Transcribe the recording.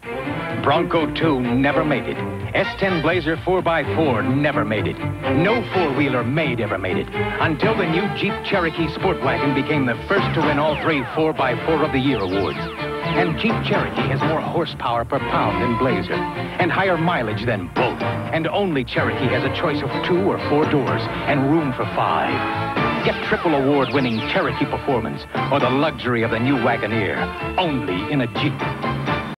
Bronco 2 never made it. S10 Blazer 4x4 never made it. No four-wheeler ever made it. Until the new Jeep Cherokee Sport Wagon became the first to win all 3 4x4 of the Year awards. And Jeep Cherokee has more horsepower per pound than Blazer, and higher mileage than both. And only Cherokee has a choice of 2 or 4 doors and room for 5. Get triple award-winning Cherokee performance or the luxury of the new Wagoneer, only in a Jeep.